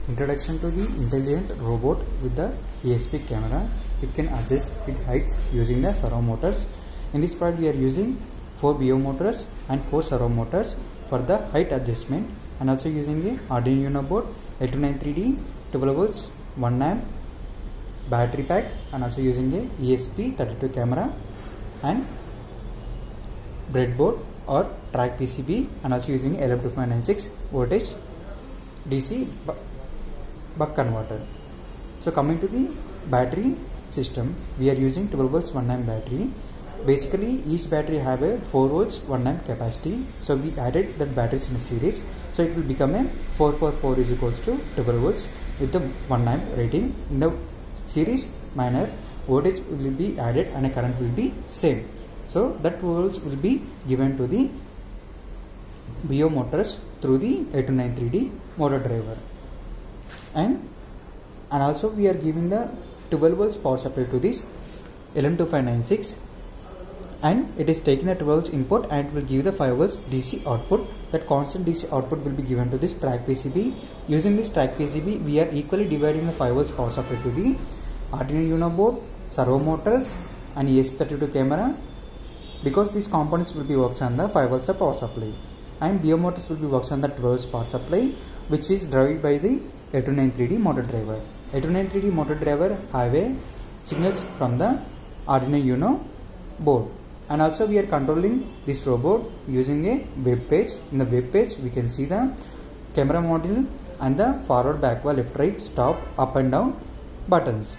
Introduction to the intelligent robot with the ESP camera. It can adjust its heights using the servo motors. In this part we are using 4 BO motors and 4 servo motors for the height adjustment, and also using a Arduino Uno board, 8293D, 12 volts, 1 amp battery pack, and also using a ESP32 camera and breadboard or track PCB, and also using LM2596 voltage DC buck converter. So coming to the battery system, we are using 12 volts 1 amp battery. Basically each battery have a 4 volts 1 amp capacity, so we added that batteries in a series, so it will become a 444 is equals to 12 volts with the 1 amp rating. In the series manner, voltage will be added and a current will be same, so that volts will be given to the BO motors through the 8293D motor driver. And also we are giving the 12 volts power supply to this LM2596, and it is taking the 12 volts input and it will give the 5 volts DC output. That constant DC output will be given to this track PCB. Using this track PCB, we are equally dividing the 5 volts power supply to the Arduino Uno board, servo motors and ESP32 camera, because these components will be works on the 5 volts power supply, and BO motors will be works on the 12 volts power supply, which is driven by the 8293D motor driver. 8293D motor driver have a signals from the Arduino Uno board, and also we are controlling this robot using a web page. In the web page we can see the camera module and the forward, backward, left, right, stop, up and down buttons.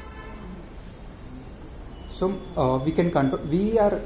So we can control, we are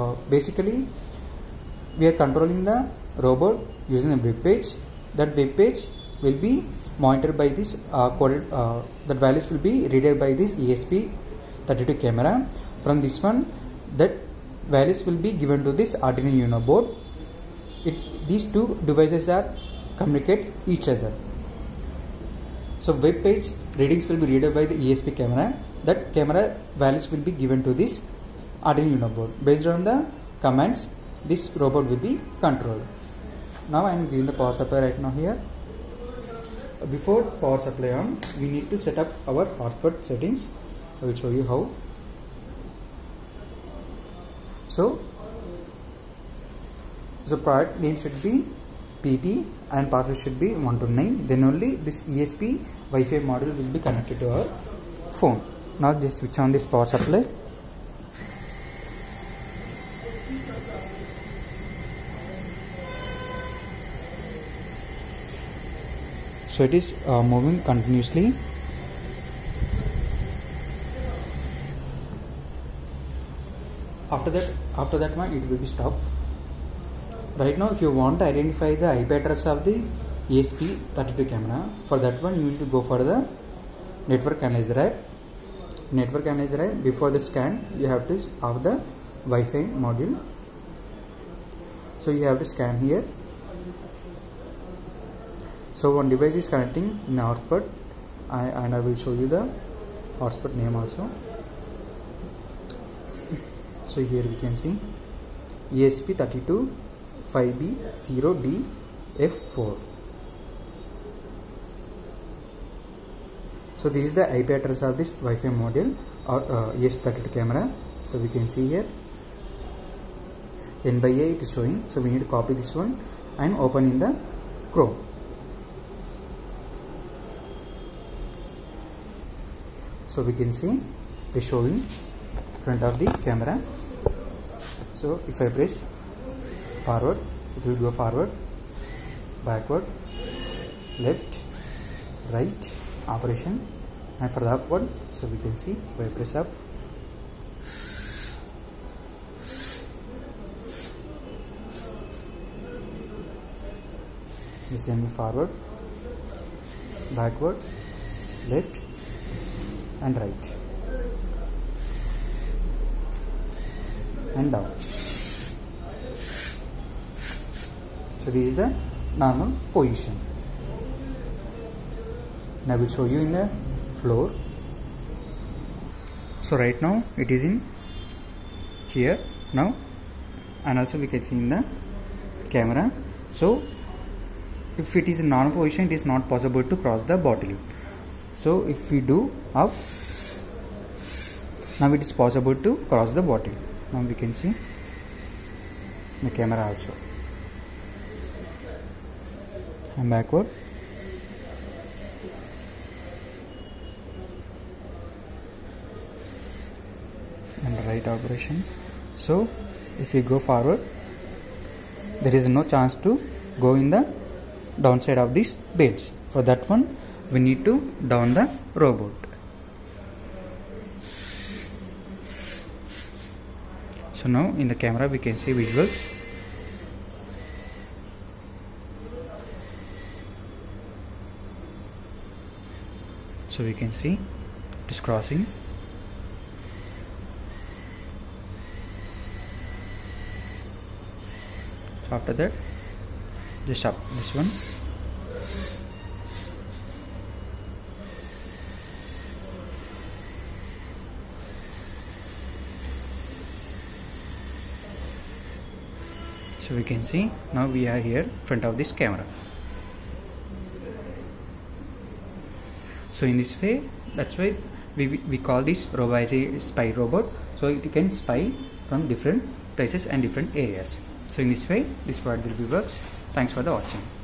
controlling the robot using a web page. That web page will be monitored by this coded, that values will be read by this ESP32 camera. From this one, that values will be given to this Arduino Uno board. These two devices are communicate each other. So web page readings will be read by the ESP camera. That camera values will be given to this Arduino Uno board. Based on the commands, this robot will be controlled. Now I am giving the power supply right now here. Before power supply on, we need to set up our hotspot settings. I will show you how. So product name should be PP and password should be 129. Then only this ESP Wi-Fi module will be connected to our phone. Now just switch on this power supply. So it is moving continuously. After that one it will be stopped. Right now if you want to identify the IP address of the ESP32 camera, for that one you need to go for the network analyzer app. Network analyzer app, before the scan you have to have the Wi-Fi module. So you have to scan here. So one device is connecting in the hotspot, and I will show you the hotspot name also. So here we can see ESP32 5B0DF4. So this is the IP address of this Wi-Fi module or ESP32 camera. So we can see here N by A it is showing. So we need to copy this one and open in the Chrome. So we can see it is showing front of the camera. So if I press forward, it will go forward, backward, left, right, operation, and for the upward, so we can see if I press up, the same forward, backward, left and right and down. So this is the normal position. Now I will show you in the floor. So right now it is in here now, and also we can see in the camera. So if it is in normal position, it is not possible to cross the bottle. So if we do up, now it is possible to cross the bottle. Now we can see the camera also. And backward. And right operation. So if we go forward, there is no chance to go in the downside of this bench. For that one, we need to down the robot. So now in the camera we can see visuals. So we can see it is crossing. So after that, just up this one. So we can see now we are here in front of this camera. So in this way, that's why we call this robot as a spy robot. So it can spy from different places and different areas. So in this way, this product will be works. Thanks for the watching.